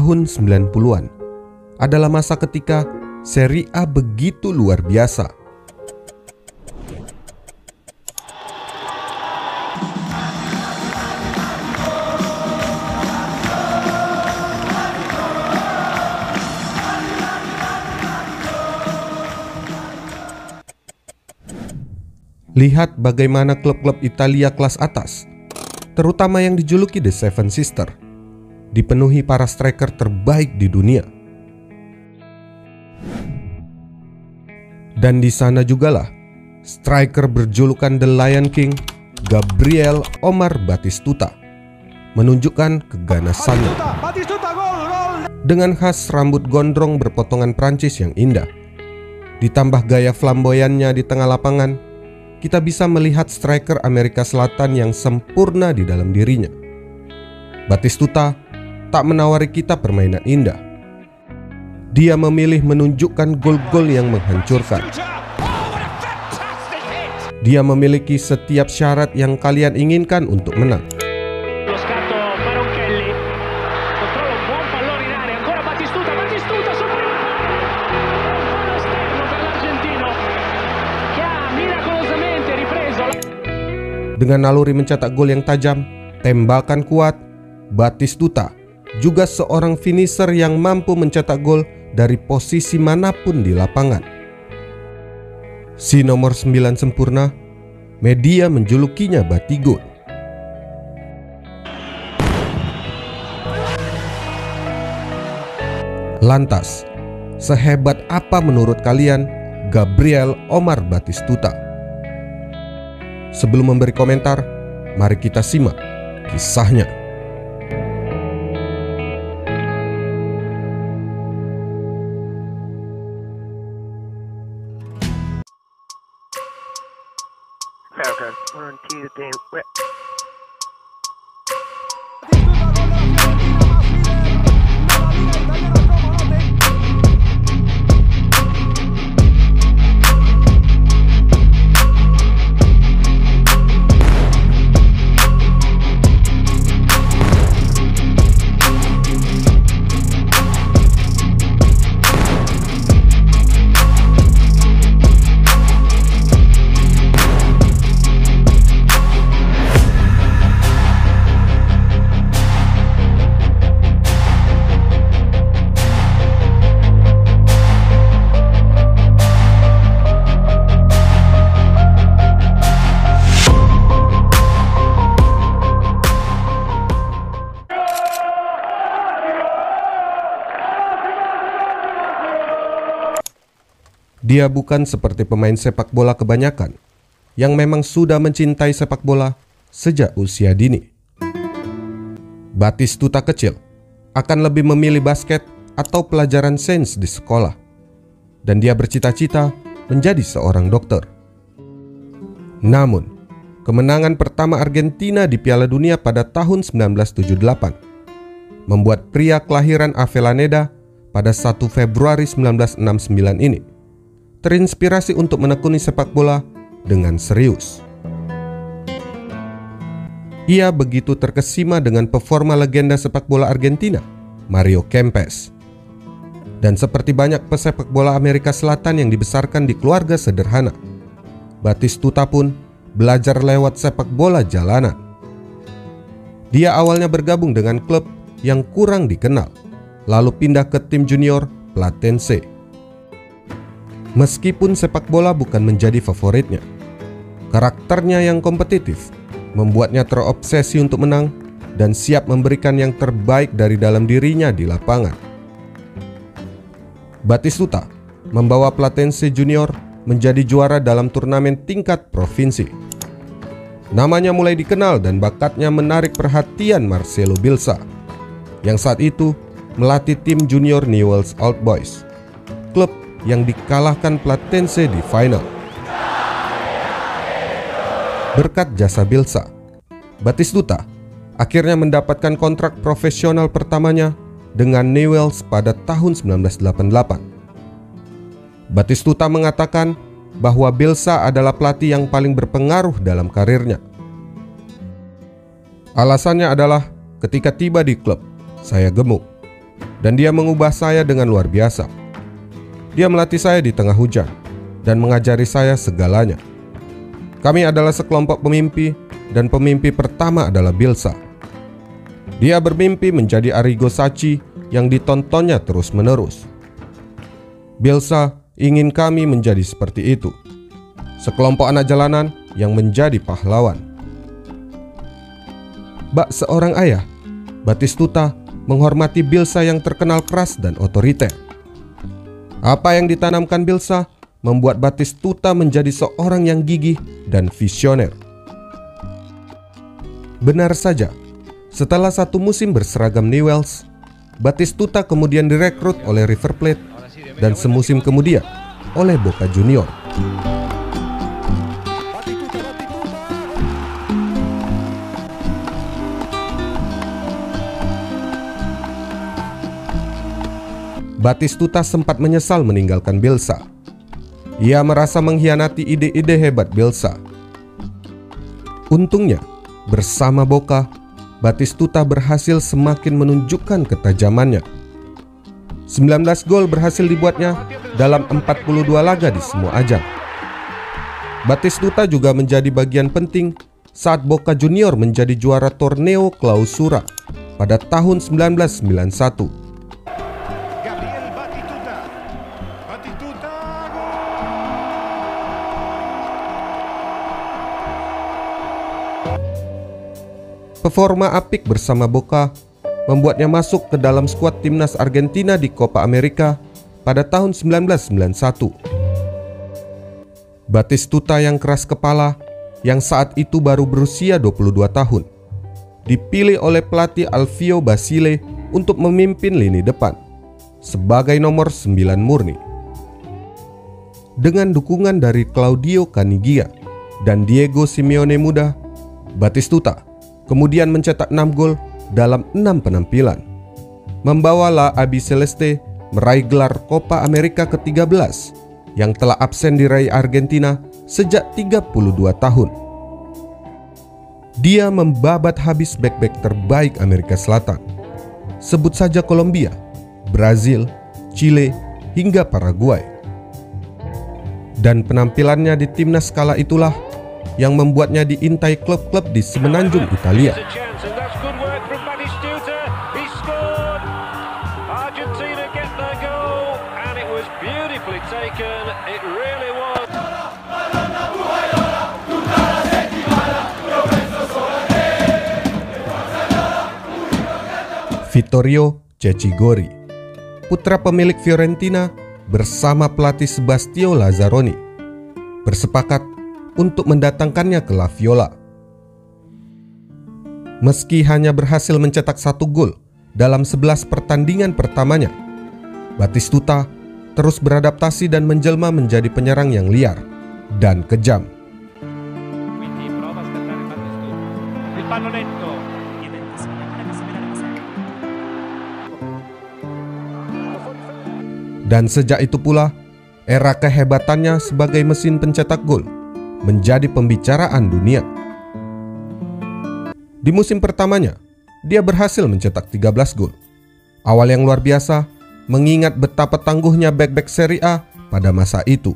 tahun 90-an adalah masa ketika Serie A begitu luar biasa. Lihat bagaimana klub-klub Italia kelas atas, terutama yang dijuluki The Seven Sister, dipenuhi para striker terbaik di dunia. Dan di sana jugalah striker berjulukan The Lion King, Gabriel Omar Batistuta, menunjukkan keganasannya. Dengan khas rambut gondrong berpotongan Prancis yang indah, ditambah gaya flamboyannya di tengah lapangan, kita bisa melihat striker Amerika Selatan yang sempurna di dalam dirinya. Batistuta tak menawari kita permainan indah. Dia memilih menunjukkan gol-gol yang menghancurkan. Dia memiliki setiap syarat yang kalian inginkan untuk menang. Dengan naluri mencetak gol yang tajam, tembakan kuat, Batistuta juga seorang finisher yang mampu mencetak gol dari posisi manapun di lapangan. Si nomor 9 sempurna, media menjulukinya Batigo. Lantas, sehebat apa menurut kalian Gabriel Omar Batistuta? Sebelum memberi komentar, mari kita simak kisahnya. Dia bukan seperti pemain sepak bola kebanyakan yang memang sudah mencintai sepak bola sejak usia dini. Batistuta kecil akan lebih memilih basket atau pelajaran sains di sekolah, dan dia bercita-cita menjadi seorang dokter. Namun, kemenangan pertama Argentina di Piala Dunia pada tahun 1978 membuat pria kelahiran Avellaneda pada 1 Februari 1969 ini terinspirasi untuk menekuni sepak bola dengan serius. Ia begitu terkesima dengan performa legenda sepak bola Argentina, Mario Kempes. Dan seperti banyak pesepak bola Amerika Selatan yang dibesarkan di keluarga sederhana, Batistuta pun belajar lewat sepak bola jalanan. Dia awalnya bergabung dengan klub yang kurang dikenal, lalu pindah ke tim junior Platense. Meskipun sepak bola bukan menjadi favoritnya, karakternya yang kompetitif membuatnya terobsesi untuk menang dan siap memberikan yang terbaik dari dalam dirinya di lapangan. Batistuta membawa Platense Junior menjadi juara dalam turnamen tingkat provinsi. Namanya mulai dikenal dan bakatnya menarik perhatian Marcelo Bielsa, yang saat itu melatih tim junior Newell's Old Boys, klub yang dikalahkan Platense di final. Berkat jasa Bielsa, Batistuta akhirnya mendapatkan kontrak profesional pertamanya dengan Newell's pada tahun 1988. Batistuta mengatakan bahwa Bielsa adalah pelatih yang paling berpengaruh dalam karirnya. Alasannya adalah ketika tiba di klub, saya gemuk. dan dia mengubah saya dengan luar biasa. Dia melatih saya di tengah hujan dan mengajari saya segalanya. Kami adalah sekelompok pemimpi, dan pemimpi pertama adalah Bielsa. Dia bermimpi menjadi Arrigo Sacchi yang ditontonnya terus-menerus. Bielsa ingin kami menjadi seperti itu, sekelompok anak jalanan yang menjadi pahlawan. Bak seorang ayah, Batistuta menghormati Bielsa yang terkenal keras dan otoriter. Apa yang ditanamkan Bielsa membuat Batistuta menjadi seorang yang gigih dan visioner. Benar saja, setelah satu musim berseragam Newell's, Batistuta kemudian direkrut oleh River Plate dan semusim kemudian oleh Boca Junior. Batistuta sempat menyesal meninggalkan Bielsa. Ia merasa mengkhianati ide-ide hebat Bielsa. Untungnya, bersama Boca, Batistuta berhasil semakin menunjukkan ketajamannya. 19 gol berhasil dibuatnya dalam 42 laga di semua ajang. Batistuta juga menjadi bagian penting saat Boca Junior menjadi juara Torneo Clausura pada tahun 1991. Performa apik bersama Boca membuatnya masuk ke dalam skuad timnas Argentina di Copa America pada tahun 1991. Batistuta yang keras kepala, yang saat itu baru berusia 22 tahun, dipilih oleh pelatih Alvio Basile untuk memimpin lini depan sebagai nomor 9 murni. Dengan dukungan dari Claudio Caniggia dan Diego Simeone muda, Batistuta kemudian mencetak 6 gol dalam 6 penampilan, membawa La Albiceleste meraih gelar Copa America ke-13 yang telah absen diraih Argentina sejak 32 tahun. Dia membabat habis bek-bek terbaik Amerika Selatan. Sebut saja Kolombia, Brazil, Chile, hingga Paraguay. Dan penampilannya di timnas kala itulah yang membuatnya diintai klub-klub di semenanjung Italia. Vittorio Cecigori, putra pemilik Fiorentina bersama pelatih Sebastião Lazzaroni, bersepakat untuk mendatangkannya ke La Viola. Meski hanya berhasil mencetak 1 gol dalam 11 pertandingan pertamanya, Batistuta terus beradaptasi dan menjelma menjadi penyerang yang liar dan kejam. Dan sejak itu pula, era kehebatannya sebagai mesin pencetak gol menjadi pembicaraan dunia. Di musim pertamanya, dia berhasil mencetak 13 gol. Awal yang luar biasa, mengingat betapa tangguhnya bek-bek Serie A pada masa itu.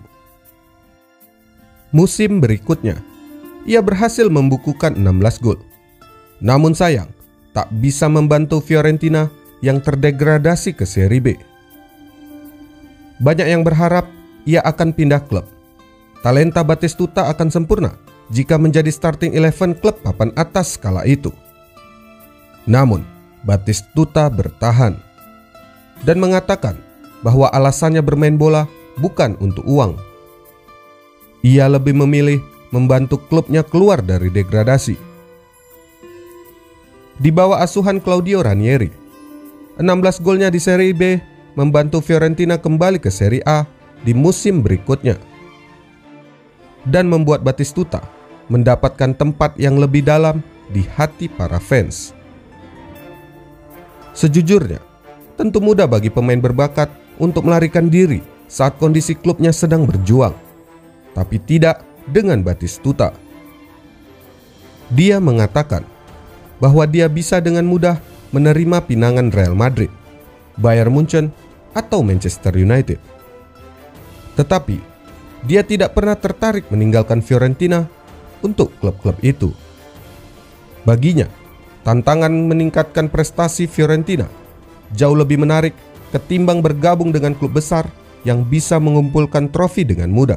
Musim berikutnya, ia berhasil membukukan 16 gol. Namun sayang, tak bisa membantu Fiorentina yang terdegradasi ke Serie B. Banyak yang berharap ia akan pindah klub. Talenta Batistuta akan sempurna jika menjadi starting 11 klub papan atas kala itu. Namun, Batistuta bertahan dan mengatakan bahwa alasannya bermain bola bukan untuk uang. Ia lebih memilih membantu klubnya keluar dari degradasi. Di bawah asuhan Claudio Ranieri, 16 golnya di Serie B membantu Fiorentina kembali ke Serie A di musim berikutnya, dan membuat Batistuta mendapatkan tempat yang lebih dalam di hati para fans. Sejujurnya, tentu mudah bagi pemain berbakat untuk melarikan diri saat kondisi klubnya sedang berjuang, tapi tidak dengan Batistuta. Dia mengatakan bahwa dia bisa dengan mudah menerima pinangan Real Madrid, Bayern Munchen, atau Manchester United. Tetapi, dia tidak pernah tertarik meninggalkan Fiorentina untuk klub-klub itu. Baginya, tantangan meningkatkan prestasi Fiorentina jauh lebih menarik ketimbang bergabung dengan klub besar yang bisa mengumpulkan trofi dengan mudah.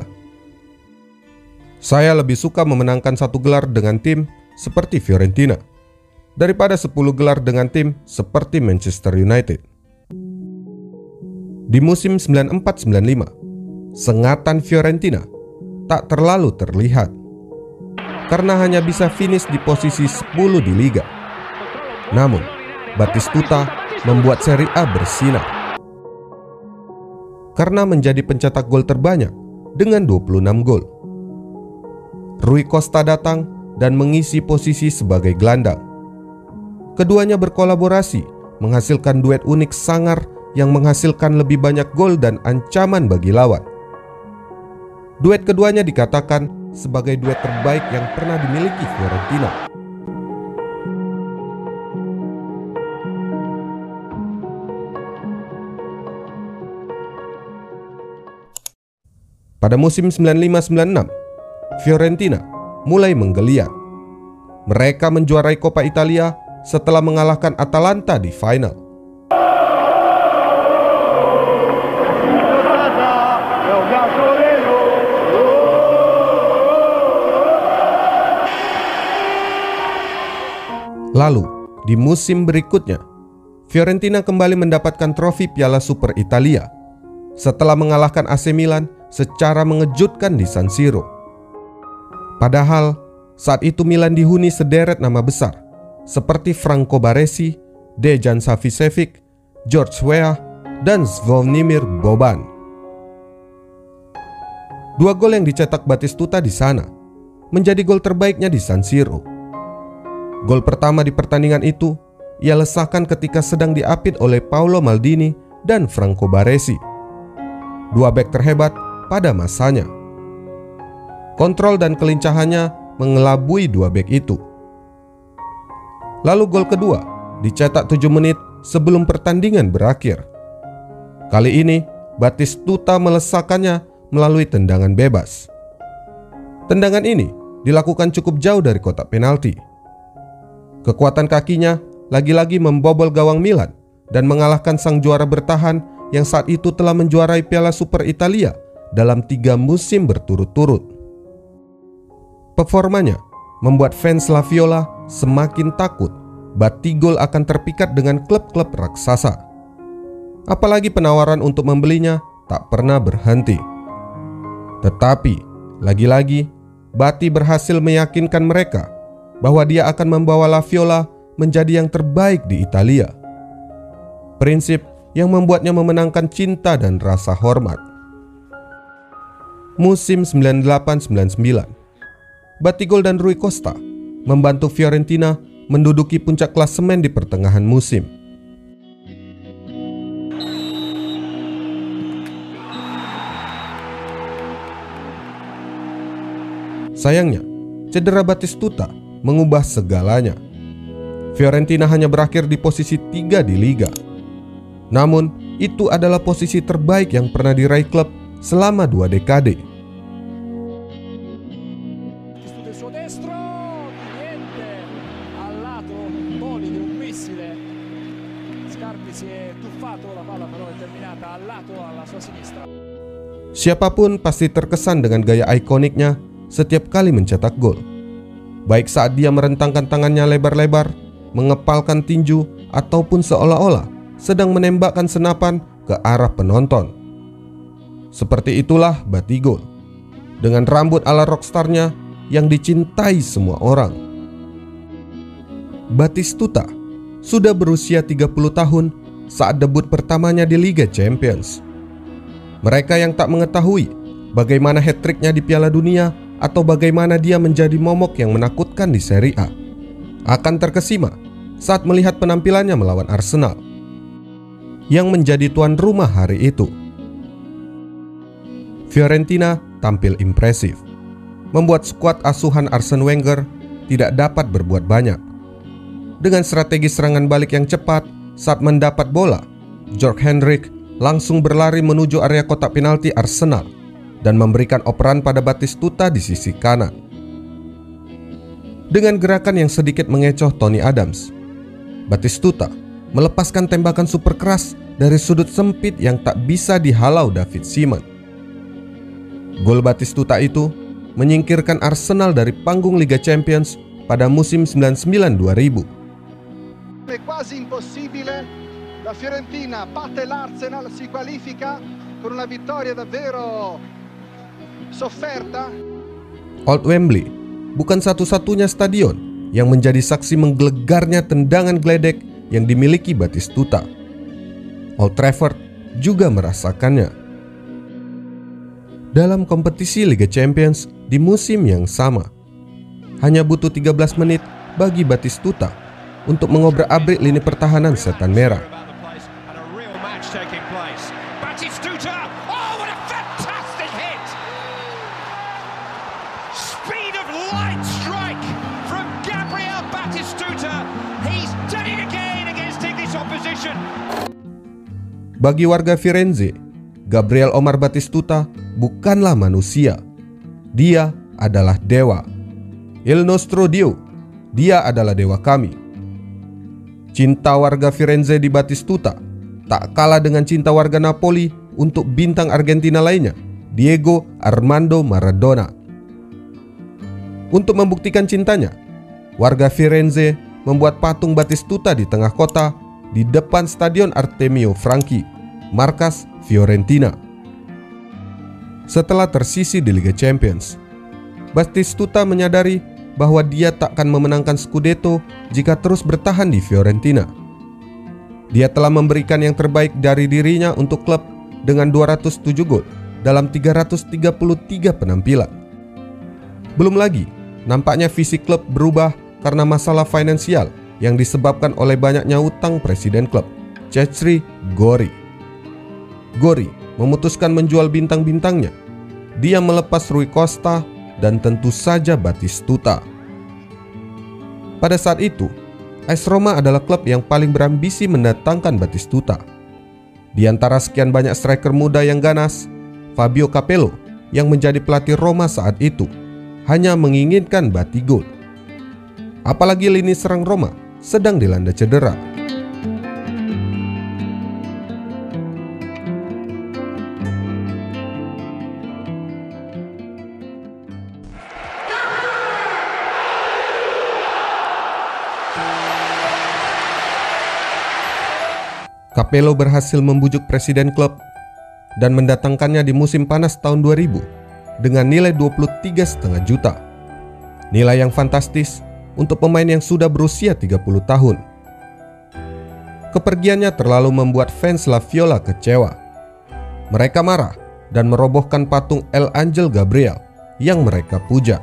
Saya lebih suka memenangkan 1 gelar dengan tim seperti Fiorentina daripada 10 gelar dengan tim seperti Manchester United. Di musim 94-95, sengatan Fiorentina tak terlalu terlihat karena hanya bisa finish di posisi 10 di liga. Namun, Batistuta membuat Serie A bersinar karena menjadi pencetak gol terbanyak dengan 26 gol. Rui Costa datang dan mengisi posisi sebagai gelandang. Keduanya berkolaborasi menghasilkan duet unik sangar yang menghasilkan lebih banyak gol dan ancaman bagi lawan. Duet keduanya dikatakan sebagai duet terbaik yang pernah dimiliki Fiorentina. Pada musim 95-96, Fiorentina mulai menggeliat. Mereka menjuarai Coppa Italia setelah mengalahkan Atalanta di final. Lalu, di musim berikutnya, Fiorentina kembali mendapatkan trofi Piala Super Italia setelah mengalahkan AC Milan secara mengejutkan di San Siro. Padahal, saat itu Milan dihuni sederet nama besar seperti Franco Baresi, Dejan Savicevic, George Weah, dan Zvonimir Boban. 2 gol yang dicetak Batistuta di sana menjadi gol terbaiknya di San Siro. Gol pertama di pertandingan itu ia lesahkan ketika sedang diapit oleh Paolo Maldini dan Franco Baresi, 2 bek terhebat pada masanya. Kontrol dan kelincahannya mengelabui 2 bek itu. Lalu gol kedua dicetak 7 menit sebelum pertandingan berakhir. Kali ini Batistuta melesakkannya melalui tendangan bebas. Tendangan ini dilakukan cukup jauh dari kotak penalti. Kekuatan kakinya lagi-lagi membobol gawang Milan dan mengalahkan sang juara bertahan yang saat itu telah menjuarai Piala Super Italia dalam 3 musim berturut-turut. Performanya membuat fans La Viola semakin takut Batigol akan terpikat dengan klub-klub raksasa. Apalagi penawaran untuk membelinya tak pernah berhenti. Tetapi, lagi-lagi, Bati berhasil meyakinkan mereka bahwa dia akan membawa La Viola menjadi yang terbaik di Italia. Prinsip yang membuatnya memenangkan cinta dan rasa hormat. Musim 98-99, Batigol dan Rui Costa membantu Fiorentina menduduki puncak klasemen di pertengahan musim. Sayangnya, cedera Batistuta mengubah segalanya. Fiorentina hanya berakhir di posisi 3 di liga. Namun, itu adalah posisi terbaik yang pernah diraih klub selama 2 dekade. Siapapun pasti terkesan dengan gaya ikoniknya setiap kali mencetak gol. Baik saat dia merentangkan tangannya lebar-lebar, mengepalkan tinju, ataupun seolah-olah sedang menembakkan senapan ke arah penonton. Seperti itulah Batigol, dengan rambut ala rockstarnya yang dicintai semua orang. Batistuta sudah berusia 30 tahun saat debut pertamanya di Liga Champions. Mereka yang tak mengetahui bagaimana hat-tricknya di Piala Dunia atau bagaimana dia menjadi momok yang menakutkan di Serie A akan terkesima saat melihat penampilannya melawan Arsenal yang menjadi tuan rumah hari itu. Fiorentina tampil impresif, membuat skuad asuhan Arsene Wenger tidak dapat berbuat banyak. Dengan strategi serangan balik yang cepat saat mendapat bola, Jorg Hendrik langsung berlari menuju area kotak penalti Arsenal dan memberikan operan pada Batistuta di sisi kanan. Dengan gerakan yang sedikit mengecoh Tony Adams, Batistuta melepaskan tembakan super keras dari sudut sempit yang tak bisa dihalau David Seaman. Gol Batistuta itu menyingkirkan Arsenal dari panggung Liga Champions pada musim 99-2000. È quasi impossibile, la Fiorentina batte l'Arsenal, si qualifica con una vittoria davvero sofferta. Old Wembley bukan satu-satunya stadion yang menjadi saksi menggelegarnya tendangan geledek yang dimiliki Batistuta. Old Trafford juga merasakannya. Dalam kompetisi Liga Champions di musim yang sama, hanya butuh 13 menit bagi Batistuta untuk mengobrak-abrik lini pertahanan Setan Merah. Bagi warga Firenze, Gabriel Omar Batistuta bukanlah manusia. Dia adalah dewa. Il nostro Dio, dia adalah dewa kami. Cinta warga Firenze di Batistuta tak kalah dengan cinta warga Napoli untuk bintang Argentina lainnya, Diego Armando Maradona. Untuk membuktikan cintanya, warga Firenze membuat patung Batistuta di tengah kota di depan Stadion Artemio Franchi, markas Fiorentina. Setelah tersisih di Liga Champions, Batistuta menyadari bahwa dia tak akan memenangkan Scudetto jika terus bertahan di Fiorentina. Dia telah memberikan yang terbaik dari dirinya untuk klub dengan 207 gol dalam 333 penampilan. Belum lagi, nampaknya visi klub berubah karena masalah finansial yang disebabkan oleh banyaknya utang presiden klub, Cecri Gori. Gori memutuskan menjual bintang-bintangnya. Dia melepas Rui Costa dan tentu saja Batistuta. Pada saat itu, AS Roma adalah klub yang paling berambisi mendatangkan Batistuta. Di antara sekian banyak striker muda yang ganas, Fabio Capello yang menjadi pelatih Roma saat itu hanya menginginkan Batigol. Apalagi lini serang Roma sedang dilanda cedera. Capello berhasil membujuk presiden klub dan mendatangkannya di musim panas tahun 2000 dengan nilai 23,5 juta. Nilai yang fantastis untuk pemain yang sudah berusia 30 tahun. Kepergiannya terlalu membuat fans La Viola kecewa. Mereka marah dan merobohkan patung El Angel Gabriel yang mereka puja.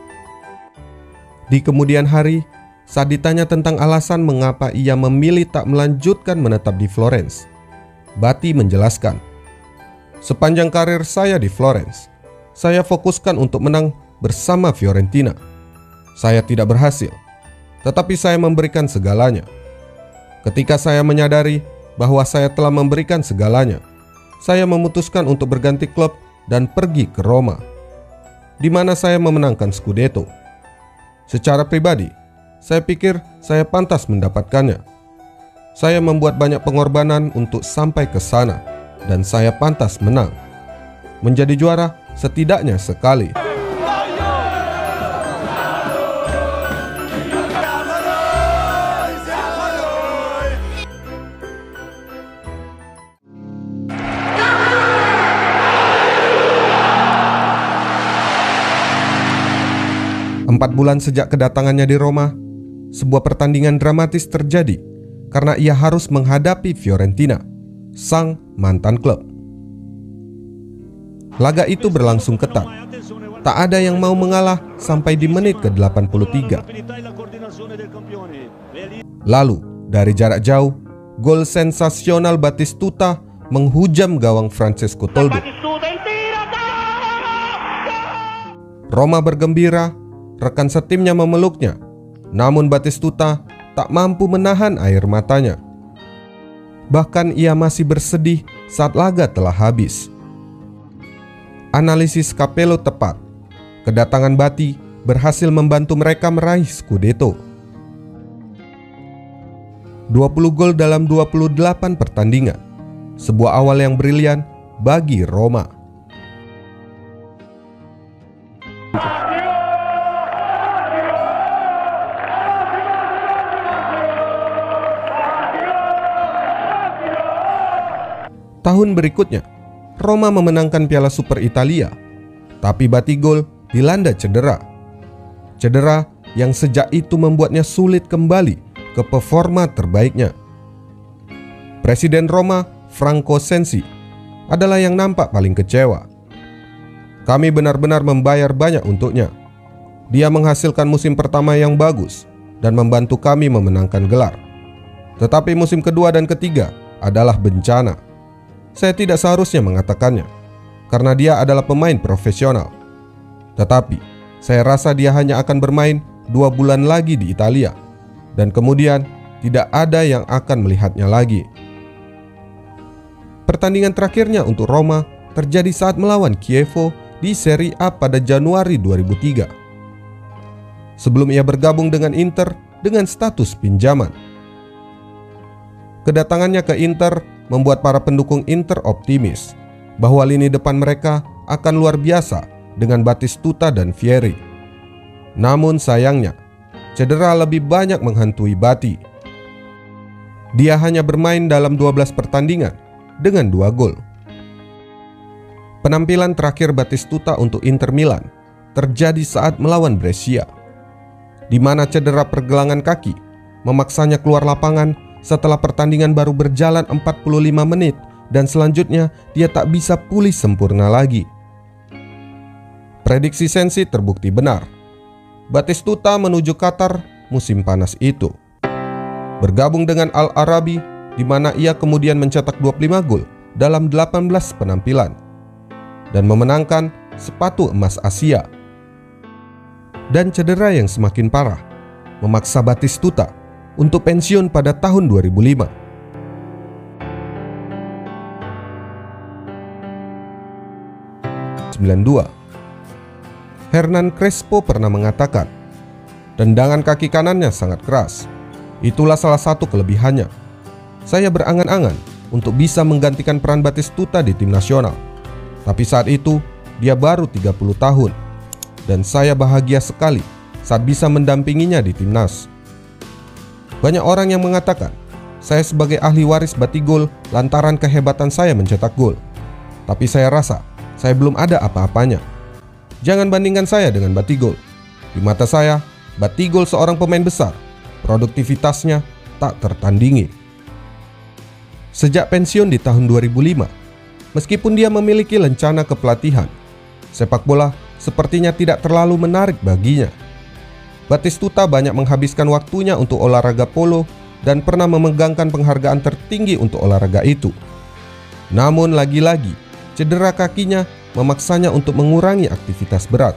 Di kemudian hari, saat ditanya tentang alasan mengapa ia memilih tak melanjutkan menetap di Florence, Bati menjelaskan, "Sepanjang karir saya di Florence, saya fokuskan untuk menang bersama Fiorentina. Saya tidak berhasil, tetapi saya memberikan segalanya. Ketika saya menyadari bahwa saya telah memberikan segalanya, saya memutuskan untuk berganti klub dan pergi ke Roma, di mana saya memenangkan Scudetto. Secara pribadi, saya pikir saya pantas mendapatkannya. Saya membuat banyak pengorbanan untuk sampai ke sana, dan saya pantas menang. Menjadi juara setidaknya sekali." Empat bulan sejak kedatangannya di Roma, sebuah pertandingan dramatis terjadi karena ia harus menghadapi Fiorentina, sang mantan klub. Laga itu berlangsung ketat. Tak ada yang mau mengalah sampai di menit ke-83. Lalu, dari jarak jauh, gol sensasional Batistuta menghujam gawang Francesco Toldo. Roma bergembira, rekan setimnya memeluknya. Namun Batistuta tak mampu menahan air matanya. Bahkan ia masih bersedih saat laga telah habis. Analisis Capello tepat. Kedatangan Batty berhasil membantu mereka meraih Scudetto. 20 gol dalam 28 pertandingan. Sebuah awal yang brilian bagi Roma. Tahun berikutnya, Roma memenangkan Piala Super Italia, tapi Batigol dilanda cedera. Cedera yang sejak itu membuatnya sulit kembali ke performa terbaiknya. Presiden Roma, Franco Sensi, adalah yang nampak paling kecewa. Kami benar-benar membayar banyak untuknya. Dia menghasilkan musim pertama yang bagus dan membantu kami memenangkan gelar. Tetapi musim kedua dan ketiga adalah bencana. Saya tidak seharusnya mengatakannya, karena dia adalah pemain profesional. Tetapi, saya rasa dia hanya akan bermain 2 bulan lagi di Italia, dan kemudian tidak ada yang akan melihatnya lagi. Pertandingan terakhirnya untuk Roma terjadi saat melawan Chievo di Serie A pada Januari 2003. Sebelum ia bergabung dengan Inter dengan status pinjaman. Kedatangannya ke Inter membuat para pendukung Inter optimis bahwa lini depan mereka akan luar biasa dengan Batistuta dan Vieri. Namun sayangnya, cedera lebih banyak menghantui Batty. Dia hanya bermain dalam 12 pertandingan dengan 2 gol. Penampilan terakhir Batistuta untuk Inter Milan terjadi saat melawan Brescia, di mana cedera pergelangan kaki memaksanya keluar lapangan setelah pertandingan baru berjalan 45 menit dan selanjutnya dia tak bisa pulih sempurna lagi. Prediksi Sensi terbukti benar. Batistuta menuju Qatar musim panas itu. Bergabung dengan Al Arabi, di mana ia kemudian mencetak 25 gol dalam 18 penampilan dan memenangkan sepatu emas Asia. Dan cedera yang semakin parah memaksa Batistuta untuk pensiun pada tahun 2005. Hernan Crespo pernah mengatakan, tendangan kaki kanannya sangat keras. Itulah salah satu kelebihannya. Saya berangan-angan untuk bisa menggantikan peran Batistuta di tim nasional. Tapi saat itu, dia baru 30 tahun. Dan saya bahagia sekali saat bisa mendampinginya di timnas. Banyak orang yang mengatakan, saya sebagai ahli waris Batigol lantaran kehebatan saya mencetak gol. Tapi saya rasa, saya belum ada apa-apanya. Jangan bandingkan saya dengan Batigol. Di mata saya, Batigol seorang pemain besar. Produktivitasnya tak tertandingi. Sejak pensiun di tahun 2005, meskipun dia memiliki lencana kepelatihan, sepak bola sepertinya tidak terlalu menarik baginya. Batistuta banyak menghabiskan waktunya untuk olahraga polo dan pernah memegangkan penghargaan tertinggi untuk olahraga itu. Namun lagi-lagi, cedera kakinya memaksanya untuk mengurangi aktivitas berat.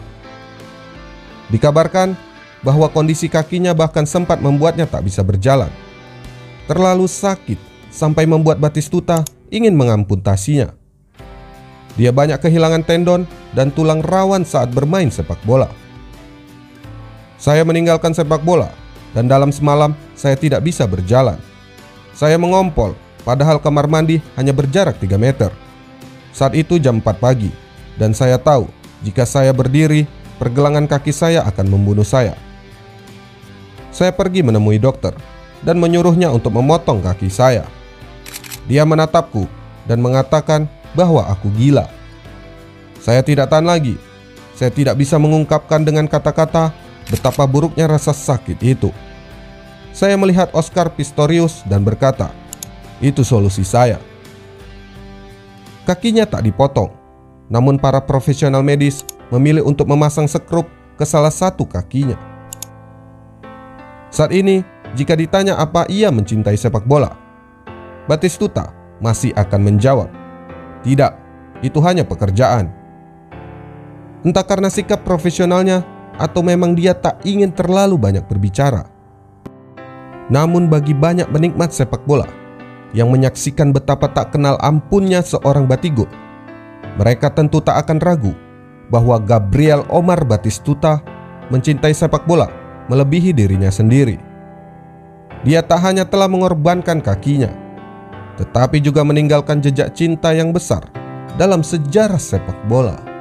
Dikabarkan bahwa kondisi kakinya bahkan sempat membuatnya tak bisa berjalan. Terlalu sakit sampai membuat Batistuta ingin mengamputasinya. Dia banyak kehilangan tendon dan tulang rawan saat bermain sepak bola. Saya meninggalkan sepak bola dan dalam semalam saya tidak bisa berjalan. Saya mengompol padahal kamar mandi hanya berjarak 3 meter. Saat itu jam 4 pagi dan saya tahu jika saya berdiri pergelangan kaki saya akan membunuh saya. Saya pergi menemui dokter dan menyuruhnya untuk memotong kaki saya. Dia menatapku dan mengatakan bahwa aku gila. Saya tidak tahan lagi. Saya tidak bisa mengungkapkan dengan kata-kata betapa buruknya rasa sakit itu. Saya melihat Oscar Pistorius dan berkata, itu solusi saya. Kakinya tak dipotong, namun para profesional medis memilih untuk memasang sekrup ke salah satu kakinya. Saat ini, jika ditanya apa ia mencintai sepak bola, Batistuta masih akan menjawab, tidak, itu hanya pekerjaan. Entah karena sikap profesionalnya atau memang dia tak ingin terlalu banyak berbicara. Namun bagi banyak penikmat sepak bola, yang menyaksikan betapa tak kenal ampunnya seorang Batigol, mereka tentu tak akan ragu bahwa Gabriel Omar Batistuta mencintai sepak bola melebihi dirinya sendiri. Dia tak hanya telah mengorbankan kakinya, tetapi juga meninggalkan jejak cinta yang besar dalam sejarah sepak bola.